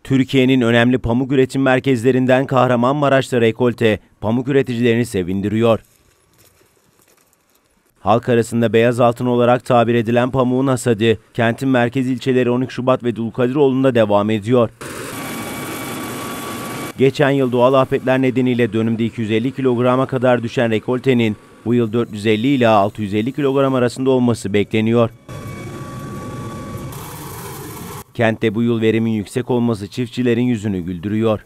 Türkiye'nin önemli pamuk üretim merkezlerinden Kahramanmaraş'ta rekolte pamuk üreticilerini sevindiriyor. Halk arasında beyaz altın olarak tabir edilen pamuğun hasadı, kentin merkez ilçeleri 12 Şubat ve Dulkadiroğlu'nda devam ediyor. Geçen yıl doğal afetler nedeniyle dönümde 250 kilograma kadar düşen rekoltenin bu yıl 450 ila 650 kilogram arasında olması bekleniyor. Kentte bu yıl verimin yüksek olması çiftçilerin yüzünü güldürüyor.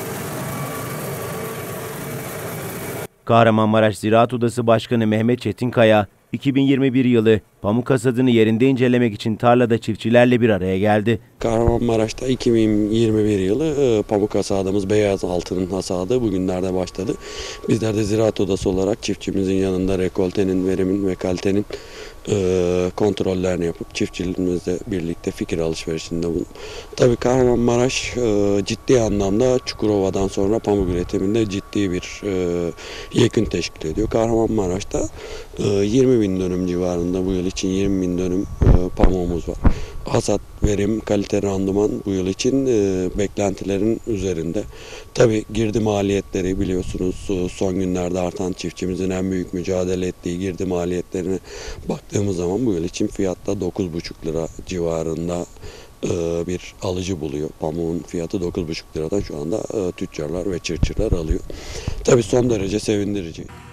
Kahramanmaraş Ziraat Odası Başkanı Mehmet Çetinkaya, 2021 yılı pamuk hasadını yerinde incelemek için tarlada çiftçilerle bir araya geldi. Kahramanmaraş'ta 2021 yılı pamuk hasadımız, beyaz altının hasadı bugünlerde başladı. Bizler de Ziraat Odası olarak çiftçimizin yanında rekoltenin, verimin ve kalitenin kontrollerini yapıp çiftçilerimizle birlikte fikir alışverişinde bulunup. Tabii Kahramanmaraş ciddi anlamda Çukurova'dan sonra pamuk üretiminde ciddi bir yekün teşkil ediyor. Kahramanmaraş'ta 20 bin dönüm civarında bu yıl için 20 bin dönüm pamuğumuz var. Hasat, verim, kalite, randıman bu yıl için beklentilerin üzerinde. Tabii girdi maliyetleri biliyorsunuz son günlerde artan, çiftçimizin en büyük mücadele ettiği girdi maliyetlerine baktığımız zaman bu yıl için fiyatta 9,5 lira civarında bir alıcı buluyor. Pamuğun fiyatı 9,5 liradan şu anda tüccarlar ve çırçırlar alıyor. Tabii son derece sevindirici.